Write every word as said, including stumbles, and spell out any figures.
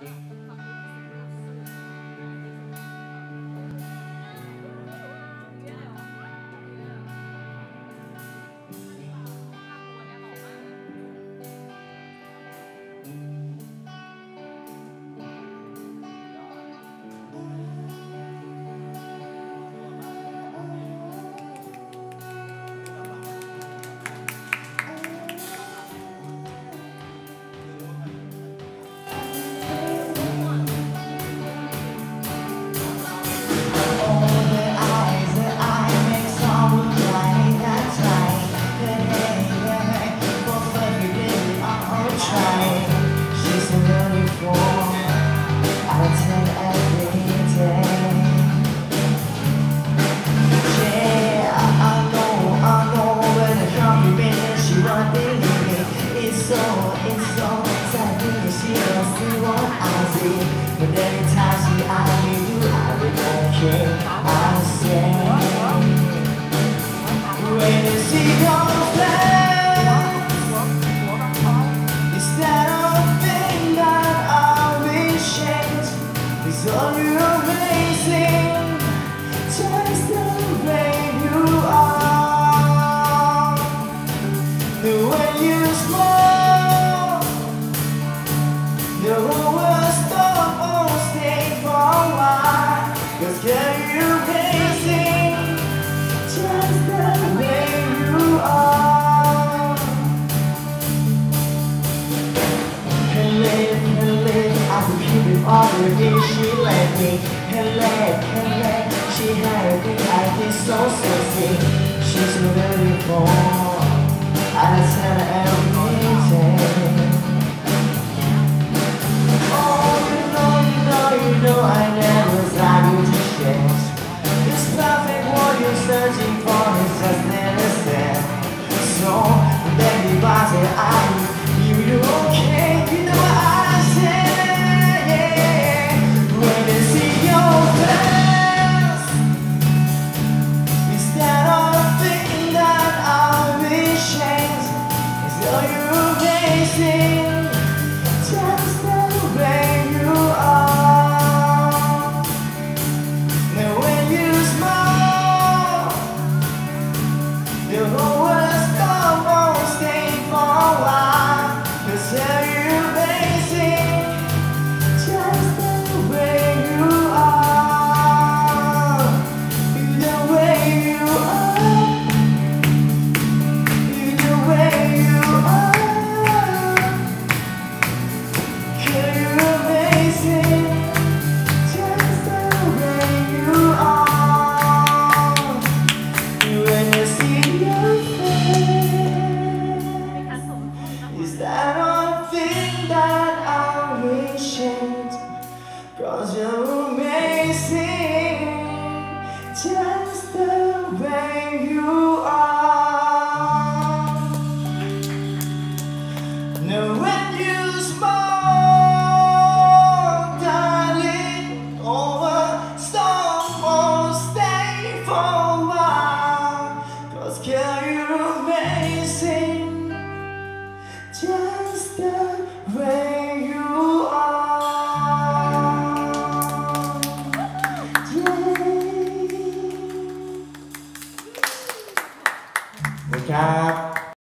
But every time she eyes me, you I will okay. I say, when you see your face, instead of being that I'll be changed, it's all you're amazing, just the way you are, the way you smile, you're always stop or stay for a while. Cause girl, you're amazing, just the way you are. Hello, hello, I could keep it all the day she let me. Hello, hello, she had a thing I did so sexy. She's so beautiful, I tell her everything. You know I never thought you to change. This perfect what you're searching for is just innocent. So, baby, I say I you you okay? You know what I say, yeah. When they see your face, instead of thinking that I'll be changed, it's all you're facing.